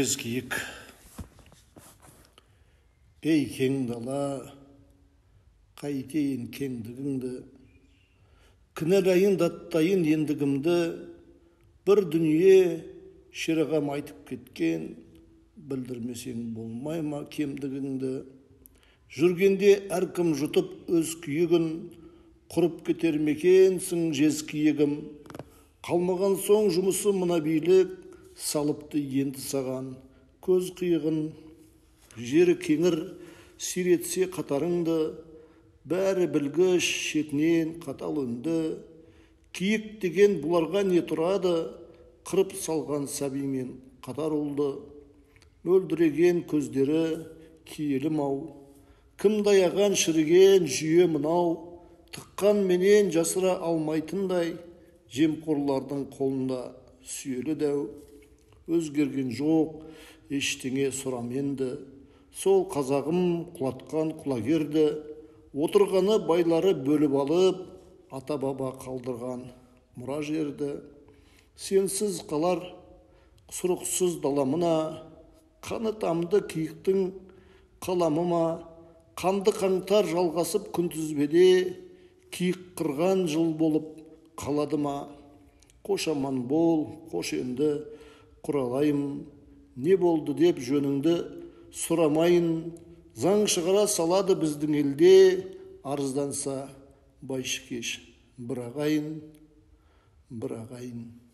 Жезкиік. Ей кең дала, қайтейін кеңдігіңді, кінәлайын даттайын ендігімді, бір дүние шерағам айтып кеткен, білдірмесең болмай ма кемдігіңді. Жүргенде әркім жұтып өз күйігін, құрып кетер мекенсің жезкиігім. Қалмаған соң жұмысы мына билік, салыпты енді саған көз қиығын. Жері кеңір сиретсе қатарыңды, бәрі білгіш шетінен қатал үнді. Киік деген бұларға не тұрады, қырып салған сәбимен қатар ұлды. Мөлдіреген көздері киелім ау, кім даяған шіріген жүйе мынау. Тыққан менен жасыра алмайтындай, жемқорлардың қолында сүйелі дәу. Өзгерген жоқ ештеңе сұраменді, сол қазағым құлатқан құлагерді. Отырғаны байлары бөліп алып, ата-баба қалдырған мұра жерді. Сенсіз қалар сұрықсыз даламына, қаны тамды киіктің қаламыма. Қанды қаңтар жалғасып күнтізбеде, киік қырған жыл болып қалады ма? Қош аман бол, қош енді құралайым. Не болды деп жөніңді сұрамайын. Заң шығара салады біздің елде, арызданса байшыкеш бір ағайын.